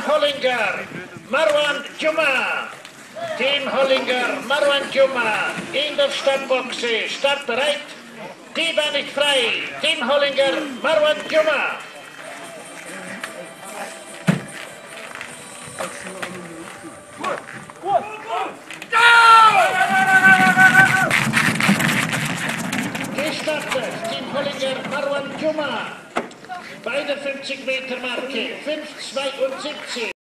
Hollinger, Marwan Juma. Team Hollinger, Marwan Juma in der Startboxe. Startbereit. Die Bahn nicht frei. Team Hollinger, Marwan Juma. Gestartet. Team Hollinger, Marwan Juma. Bei der 50 Meter Marke. 5,72.